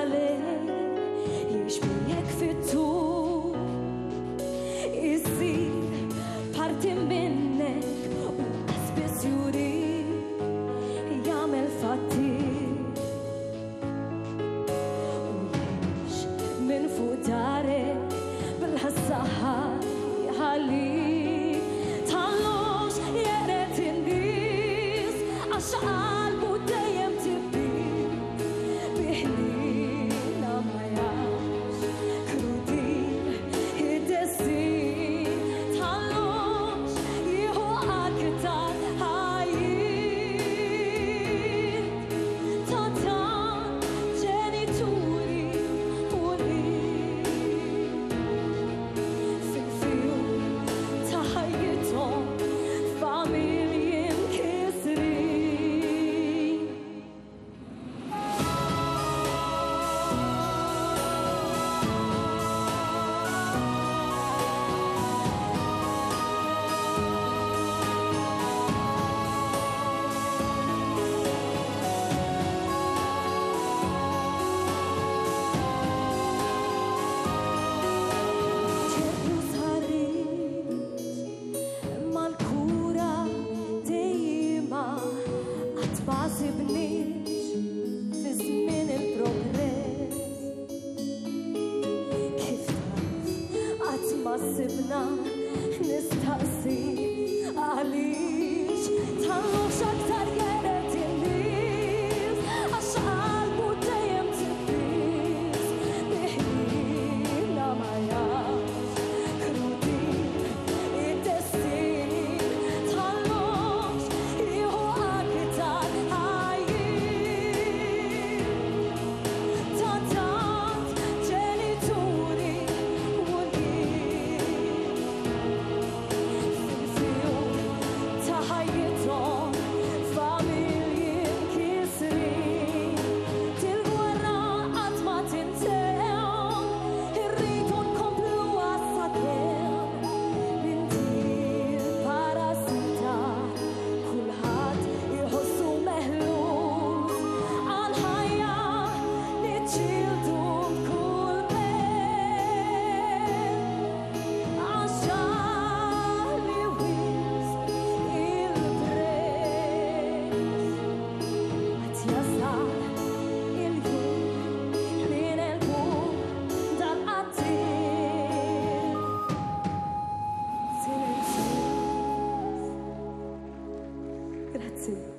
għalej jiex bijek fit-tul Issir parti minnek u għasbis juri jagħmel fattir u jiex minn fuq darek bil-ħassaħħa jħalli tallux jeret in-nies għax qalbu dejjem tibbi biħlina ma jafx krudin id-destin tallux jieħu aktar ħajjin ta' tant ġenituri u fil-fiju ta' ħajjithom familji mkissrin. ċertu sħarriġ mal-kura dejjima qatt ma sibniex fi żmien il-progress. Kif taf qatt ma sibna nistaqsi għaliex tallux aktar jeret in-nies għax qalbu dejjem tibbies biħlina ma jafx krudin id-destin tallux jieħu aktar ħajjin ta' tant ġenituri u fil-fiju ta' ħajjithom familji mkissrin. Til-gwerra qatt ma tintemm, irridu nkompluha sakemm nintir parasita kulħadd iħossu meħlus għall-ħajja niġġieldu b'kull mezz għax ġali wisq il-prezz qatt jasal il-jum li nelbu dal-qattil silenzjuż. Grazzi.